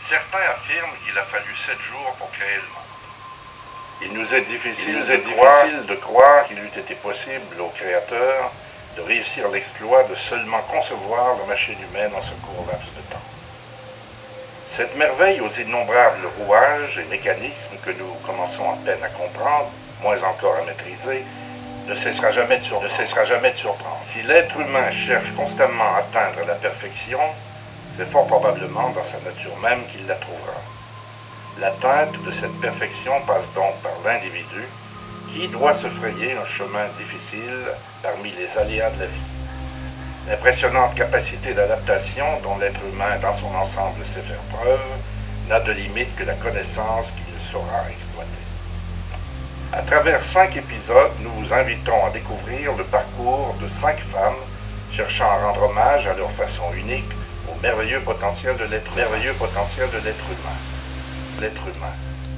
Certains affirment qu'il a fallu 7 jours pour créer le monde. Il nous est difficile de croire qu'il eût été possible au Créateur de réussir l'exploit de seulement concevoir la machine humaine en ce court laps de temps. Cette merveille aux innombrables rouages et mécanismes que nous commençons à peine à comprendre, moins encore à maîtriser, ne cessera jamais de surprendre. Si l'être humain cherche constamment à atteindre la perfection, c'est fort probablement dans sa nature même qu'il la trouvera. L'atteinte de cette perfection passe donc par l'individu qui doit se frayer un chemin difficile parmi les aléas de la vie. L'impressionnante capacité d'adaptation dont l'être humain dans son ensemble sait faire preuve n'a de limite que la connaissance qu'il saura exploiter. À travers 5 épisodes, nous vous invitons à découvrir le parcours de 5 femmes cherchant à rendre hommage à leur façon unique au merveilleux potentiel de l'être humain. L'être humain.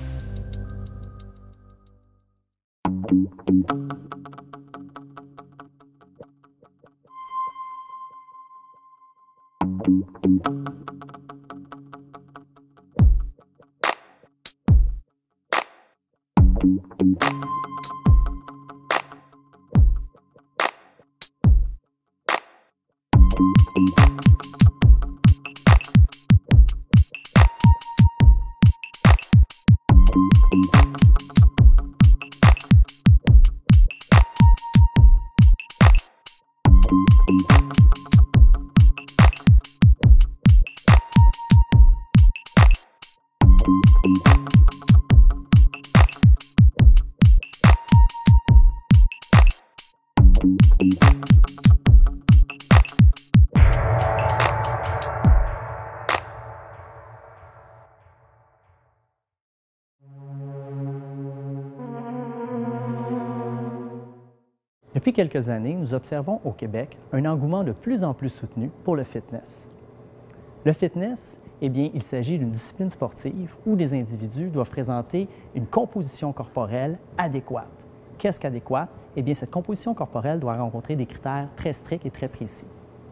Depuis quelques années, nous observons au Québec un engouement de plus en plus soutenu pour le fitness. Le fitness, eh bien, il s'agit d'une discipline sportive où des individus doivent présenter une composition corporelle adéquate. Qu'est-ce qu'adéquate? Eh bien, cette composition corporelle doit rencontrer des critères très stricts et très précis.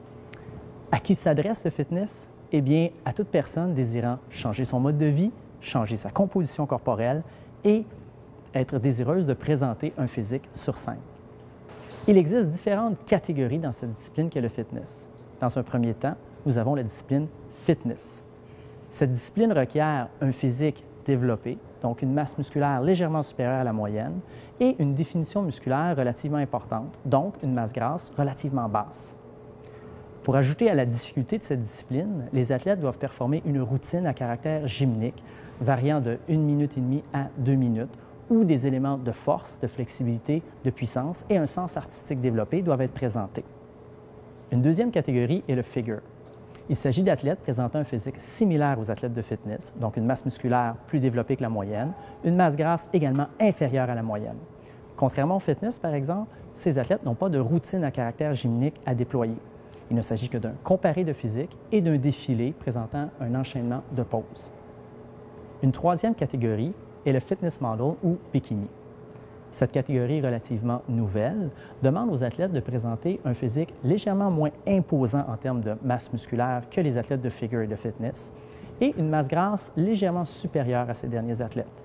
À qui s'adresse le fitness? Eh bien, à toute personne désirant changer son mode de vie, changer sa composition corporelle et être désireuse de présenter un physique sur scène. Il existe différentes catégories dans cette discipline qu'est le fitness. Dans un premier temps, nous avons la discipline fitness. Cette discipline requiert un physique développé, donc une masse musculaire légèrement supérieure à la moyenne, et une définition musculaire relativement importante, donc une masse grasse relativement basse. Pour ajouter à la difficulté de cette discipline, les athlètes doivent performer une routine à caractère gymnique, variant de 1 minute et demie à 2 minutes, où des éléments de force, de flexibilité, de puissance et un sens artistique développé doivent être présentés. Une deuxième catégorie est le figure. Il s'agit d'athlètes présentant un physique similaire aux athlètes de fitness, donc une masse musculaire plus développée que la moyenne, une masse grasse également inférieure à la moyenne. Contrairement au fitness, par exemple, ces athlètes n'ont pas de routine à caractère gymnique à déployer. Il ne s'agit que d'un comparé de physique et d'un défilé présentant un enchaînement de poses. Une troisième catégorie est le fitness model ou bikini. Cette catégorie relativement nouvelle demande aux athlètes de présenter un physique légèrement moins imposant en termes de masse musculaire que les athlètes de figure et de fitness et une masse grasse légèrement supérieure à ces derniers athlètes.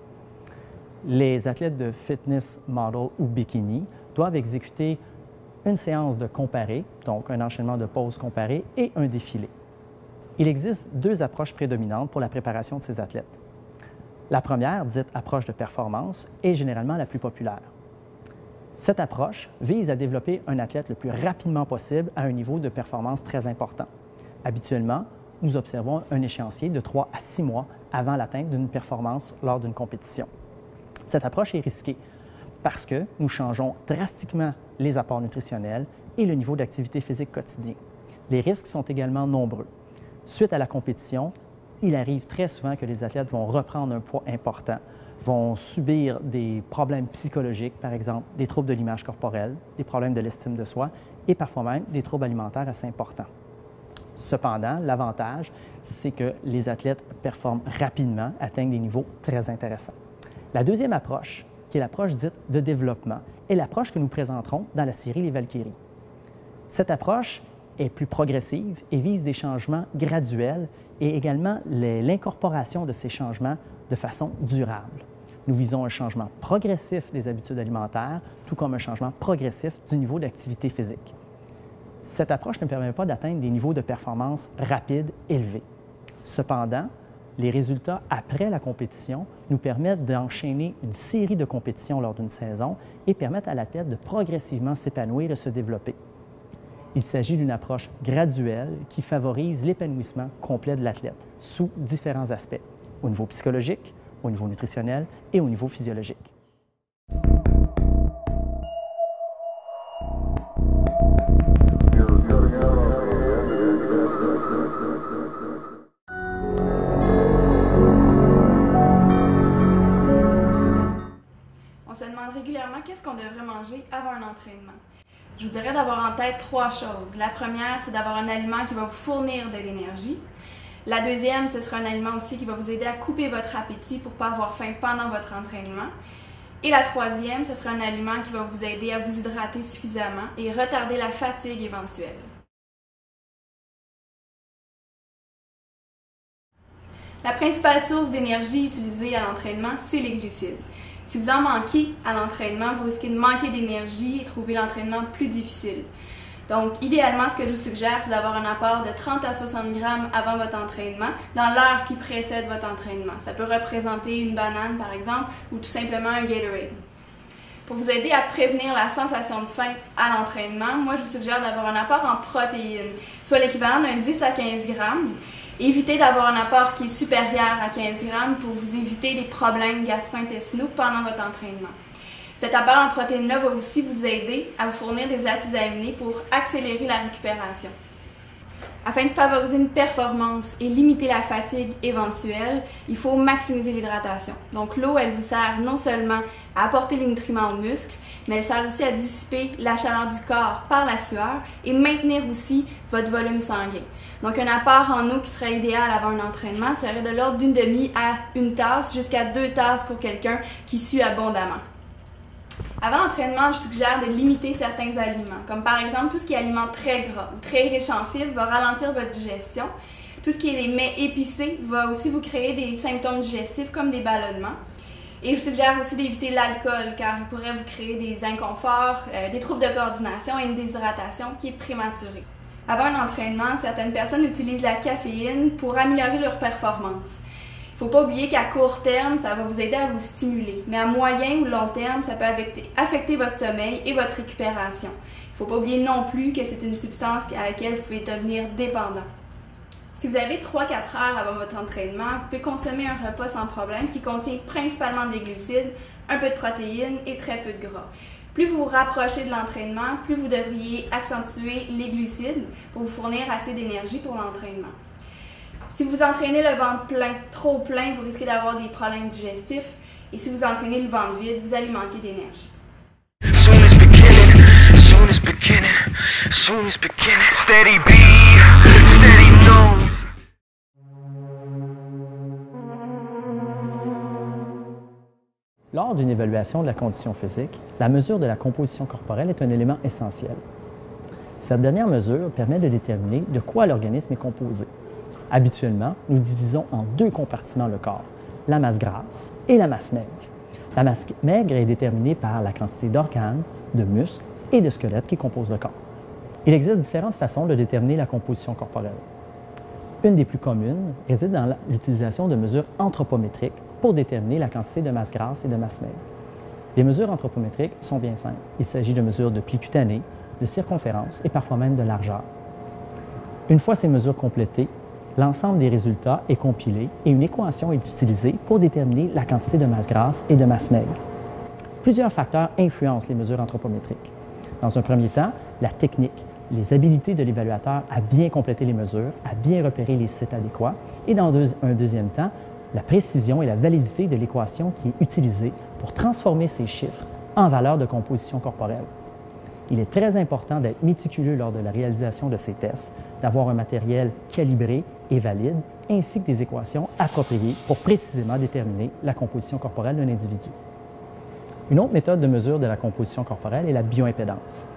Les athlètes de fitness model ou bikini doivent exécuter une séance de comparé, donc un enchaînement de poses comparées et un défilé. Il existe 2 approches prédominantes pour la préparation de ces athlètes. La première, dite approche de performance, est généralement la plus populaire. Cette approche vise à développer un athlète le plus rapidement possible à un niveau de performance très important. Habituellement, nous observons un échéancier de 3 à 6 mois avant l'atteinte d'une performance lors d'une compétition. Cette approche est risquée parce que nous changeons drastiquement les apports nutritionnels et le niveau d'activité physique quotidien. Les risques sont également nombreux. Suite à la compétition, il arrive très souvent que les athlètes vont reprendre un poids important, vont subir des problèmes psychologiques, par exemple des troubles de l'image corporelle, des problèmes de l'estime de soi et parfois même des troubles alimentaires assez importants. Cependant, l'avantage, c'est que les athlètes performent rapidement, atteignent des niveaux très intéressants. La deuxième approche, qui est l'approche dite de développement, est l'approche que nous présenterons dans la série Les Valkyries. Cette approche est plus progressive et vise des changements graduels et également l'incorporation de ces changements de façon durable. Nous visons un changement progressif des habitudes alimentaires, tout comme un changement progressif du niveau d'activité physique. Cette approche ne permet pas d'atteindre des niveaux de performance rapides élevés. Cependant, les résultats après la compétition nous permettent d'enchaîner une série de compétitions lors d'une saison et permettent à l'athlète de progressivement s'épanouir et se développer. Il s'agit d'une approche graduelle qui favorise l'épanouissement complet de l'athlète sous différents aspects, au niveau psychologique, au niveau nutritionnel et au niveau physiologique. On se demande régulièrement qu'est-ce qu'on devrait manger avant un entraînement. Je vous dirais d'avoir en tête 3 choses. La première, c'est d'avoir un aliment qui va vous fournir de l'énergie. La deuxième, ce sera un aliment aussi qui va vous aider à couper votre appétit pour ne pas avoir faim pendant votre entraînement. Et la troisième, ce sera un aliment qui va vous aider à vous hydrater suffisamment et retarder la fatigue éventuelle. La principale source d'énergie utilisée à l'entraînement, c'est les glucides. Si vous en manquez à l'entraînement, vous risquez de manquer d'énergie et trouver l'entraînement plus difficile. Donc, idéalement, ce que je vous suggère, c'est d'avoir un apport de 30 à 60 grammes avant votre entraînement, dans l'heure qui précède votre entraînement. Ça peut représenter une banane, par exemple, ou tout simplement un Gatorade. Pour vous aider à prévenir la sensation de faim à l'entraînement, moi, je vous suggère d'avoir un apport en protéines, soit l'équivalent d'un 10 à 15 grammes. Évitez d'avoir un apport qui est supérieur à 15 grammes pour vous éviter des problèmes gastro-intestinaux pendant votre entraînement. Cet apport en protéines-là va aussi vous aider à vous fournir des acides aminés pour accélérer la récupération. Afin de favoriser une performance et limiter la fatigue éventuelle, il faut maximiser l'hydratation. Donc l'eau, elle vous sert non seulement à apporter les nutriments aux muscles, mais elle sert aussi à dissiper la chaleur du corps par la sueur et maintenir aussi votre volume sanguin. Donc un apport en eau qui serait idéal avant un entraînement serait de l'ordre d'une demi à une tasse jusqu'à 2 tasses pour quelqu'un qui sue abondamment. Avant l'entraînement, je suggère de limiter certains aliments, comme par exemple tout ce qui est aliments très gras ou très riches en fibres va ralentir votre digestion. Tout ce qui est des mets épicés va aussi vous créer des symptômes digestifs comme des ballonnements. Et je suggère aussi d'éviter l'alcool car il pourrait vous créer des inconforts, des troubles de coordination et une déshydratation qui est prématurée. Avant un entraînement, certaines personnes utilisent la caféine pour améliorer leur performance. Il ne faut pas oublier qu'à court terme, ça va vous aider à vous stimuler, mais à moyen ou long terme, ça peut affecter votre sommeil et votre récupération. Il ne faut pas oublier non plus que c'est une substance à laquelle vous pouvez devenir dépendant. Si vous avez 3-4 heures avant votre entraînement, vous pouvez consommer un repas sans problème qui contient principalement des glucides, un peu de protéines et très peu de gras. Plus vous vous rapprochez de l'entraînement, plus vous devriez accentuer les glucides pour vous fournir assez d'énergie pour l'entraînement. Si vous entraînez le ventre plein, trop plein, vous risquez d'avoir des problèmes digestifs. Et si vous entraînez le ventre vide, vous allez manquer d'énergie. Lors d'une évaluation de la condition physique, la mesure de la composition corporelle est un élément essentiel. Cette dernière mesure permet de déterminer de quoi l'organisme est composé. Habituellement, nous divisons en 2 compartiments le corps, la masse grasse et la masse maigre. La masse maigre est déterminée par la quantité d'organes, de muscles et de squelettes qui composent le corps. Il existe différentes façons de déterminer la composition corporelle. Une des plus communes réside dans l'utilisation de mesures anthropométriques pour déterminer la quantité de masse grasse et de masse maigre. Les mesures anthropométriques sont bien simples. Il s'agit de mesures de pli cutané, de circonférence et parfois même de largeur. Une fois ces mesures complétées, l'ensemble des résultats est compilé et une équation est utilisée pour déterminer la quantité de masse grasse et de masse maigre. Plusieurs facteurs influencent les mesures anthropométriques. Dans un premier temps, la technique, les habiletés de l'évaluateur à bien compléter les mesures, à bien repérer les sites adéquats, et dans un deuxième temps, la précision et la validité de l'équation qui est utilisée pour transformer ces chiffres en valeurs de composition corporelle. Il est très important d'être méticuleux lors de la réalisation de ces tests, d'avoir un matériel calibré et valide, ainsi que des équations appropriées pour précisément déterminer la composition corporelle d'un individu. Une autre méthode de mesure de la composition corporelle est la bioimpédance.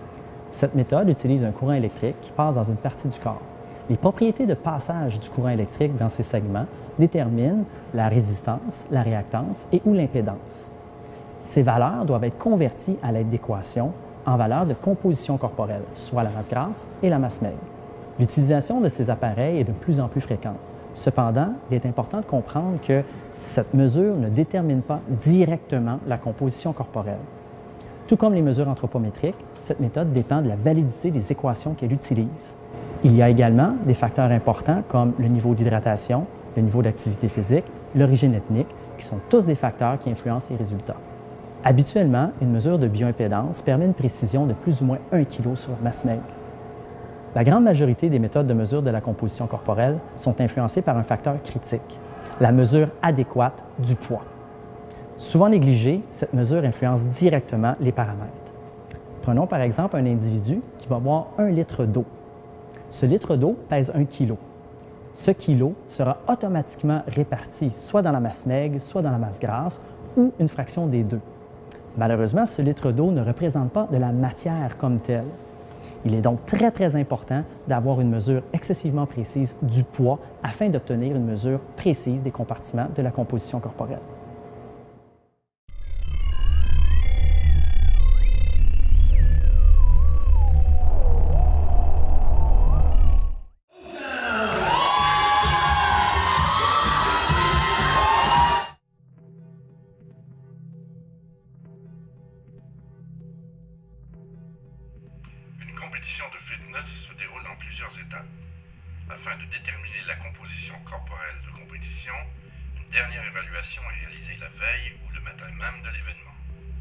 Cette méthode utilise un courant électrique qui passe dans une partie du corps. Les propriétés de passage du courant électrique dans ces segments déterminent la résistance, la réactance et ou l'impédance. Ces valeurs doivent être converties à l'aide d'équations en valeurs de composition corporelle, soit la masse grasse et la masse maigre. L'utilisation de ces appareils est de plus en plus fréquente. Cependant, il est important de comprendre que cette mesure ne détermine pas directement la composition corporelle. Tout comme les mesures anthropométriques, cette méthode dépend de la validité des équations qu'elle utilise. Il y a également des facteurs importants comme le niveau d'hydratation, le niveau d'activité physique, l'origine ethnique, qui sont tous des facteurs qui influencent les résultats. Habituellement, une mesure de bioimpédance permet une précision de plus ou moins 1 kg sur la masse maigre. La grande majorité des méthodes de mesure de la composition corporelle sont influencées par un facteur critique, la mesure adéquate du poids. Souvent négligée, cette mesure influence directement les paramètres. Prenons par exemple un individu qui va boire 1 litre d'eau. Ce litre d'eau pèse 1 kg. Ce kilo sera automatiquement réparti soit dans la masse maigre, soit dans la masse grasse, ou une fraction des deux. Malheureusement, ce litre d'eau ne représente pas de la matière comme telle. Il est donc très important d'avoir une mesure excessivement précise du poids afin d'obtenir une mesure précise des compartiments de la composition corporelle. Une compétition de fitness se déroule en plusieurs étapes. Afin de déterminer la composition corporelle de compétition, une dernière évaluation est réalisée la veille ou le matin même de l'événement.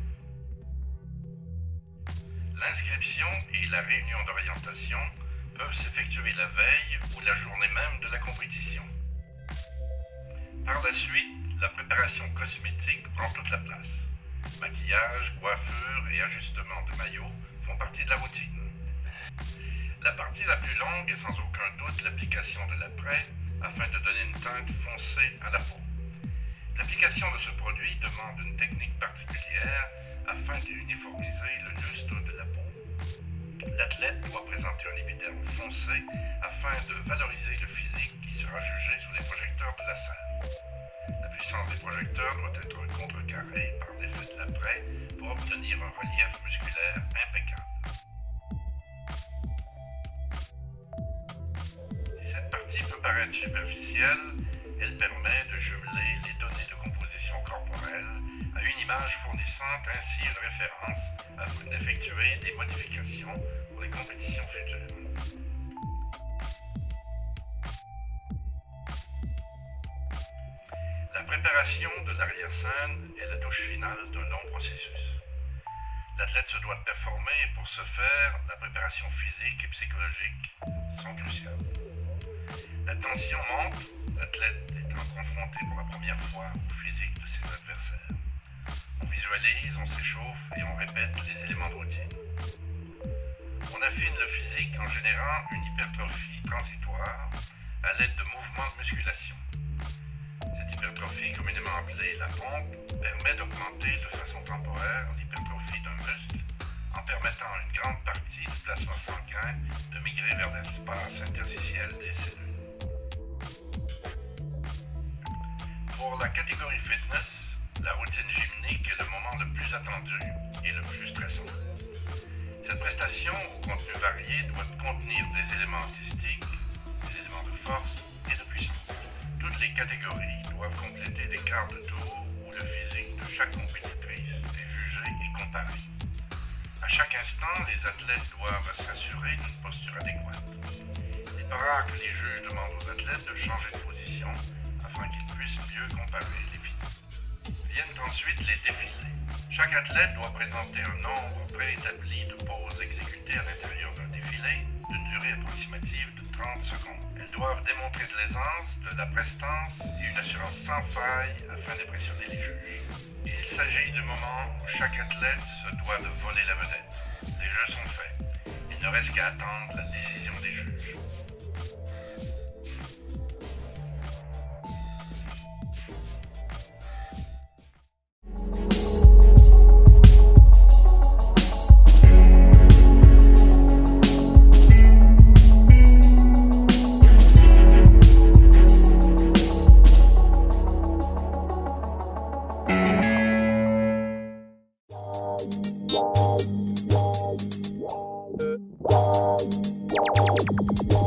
L'inscription et la réunion d'orientation peuvent s'effectuer la veille ou la journée même de la compétition. Par la suite, la préparation cosmétique prend toute la place. Maquillage, coiffure et ajustement de maillot font partie de la routine. La partie la plus longue est sans aucun doute l'application de l'après afin de donner une teinte foncée à la peau. L'application de ce produit demande une technique particulière afin d'uniformiser le lustre de la peau. L'athlète doit présenter un épiderme foncé afin de valoriser le physique qui sera jugé sous les projecteurs de la salle. La puissance des projecteurs doit être contrecarrée par l'effet de l'après pour obtenir un relief musculaire impeccable. Cette partie peut paraître superficielle, elle permet de jumeler les données de composition corporelle à une image fournissant ainsi une référence afin d'effectuer des modifications pour les compétitions futures. La préparation de l'arrière-scène est la touche finale d'un long processus. L'athlète se doit de performer et pour ce faire, la préparation physique et psychologique sont cruciales. La tension monte, l'athlète étant confronté pour la première fois au physique de ses adversaires. On visualise, on s'échauffe et on répète les éléments de routine. On affine le physique en générant une hypertrophie transitoire à l'aide de mouvements de musculation. Cette hypertrophie, communément appelée la pompe, permet d'augmenter de façon temporaire l'hypertrophie d'un muscle en permettant à une grande partie du plasma sanguin de migrer vers l'espace interstitiel des cellules. Pour la catégorie fitness, la routine gymnique est le moment le plus attendu et le plus stressant. Cette prestation, au contenu varié, doit contenir des éléments artistiques, des éléments de force et de puissance. Toutes les catégories doivent compléter des quarts de tour où le physique de chaque compétitrice est jugé et comparé. À chaque instant, les athlètes doivent s'assurer d'une posture adéquate. Il est pas rare que les juges demandent aux athlètes de changer de position afin qu'ils puissent mieux comparer les physiques. Viennent ensuite les défilés. Chaque athlète doit présenter un nombre préétabli de poses exécutées à l'intérieur d'un défilé d'une durée approximative de 30 secondes. Elles doivent démontrer de l'aisance, de la prestance et une assurance sans faille afin d'impressionner les juges. Il s'agit du moment où chaque athlète se doit de voler la vedette. Les jeux sont faits. Il ne reste qu'à attendre la décision des juges. Bye.